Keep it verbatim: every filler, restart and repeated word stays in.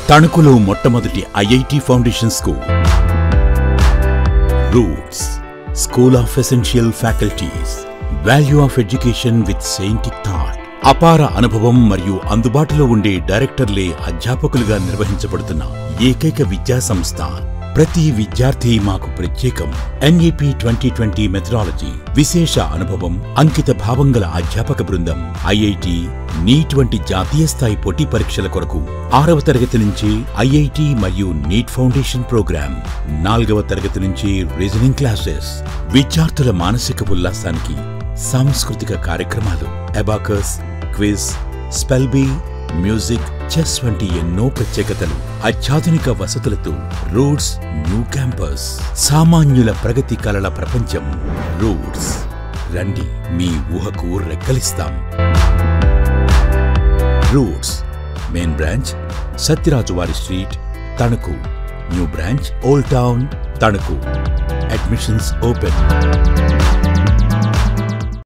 తణుకులో మొట్టమొదటి IIT foundation school. Roots school of essential faculties. Value of education with scientific thought. అపార అనుభవం మరియు అందుబాటులో ఉండే డైరెక్టర్లే అధ్యాపకులుగా నిర్వహించబడుతున్న ఏకైక విద్యా సంస్థ. ప్రతి విద్యార్థి మాకు ప్రత్యేకం. ఎన్ఈపీ ట్వంటీ ట్వంటీ మెథడాలజీ, విశేష అనుభవం, అంకిత భావం గల అధ్యాపక బృందం. ఐఐటి, నీట్ వంటి జాతీయ స్థాయి పోటీ పరీక్షల కొరకు ఆరవ తరగతి నుంచి ఐఐటి మరియు నీట్ ఫౌండేషన్ ప్రోగ్రాం, నాలుగవ తరగతి నుంచి రీజనింగ్ క్లాసెస్. విద్యార్థుల మానసిక ఉల్లాసానికి సాంస్కృతిక కార్యక్రమాలు, abacus, quiz, spell bee, music, chess వంటి ఎన్నో ప్రత్యేకతలు. అత్యాధునిక వసతులతో రూట్స్ న్యూ క్యాంపస్. సామాన్యుల ప్రగతి కలల ప్రపంచం. రూట్స్. రండి, మీ ఊహకు రెక్కలిస్తాం. రూట్స్ మెయిన్ బ్రాంచ్ సత్యరాజువారి street, Tanuku. New branch old town, Tanuku. Admissions open.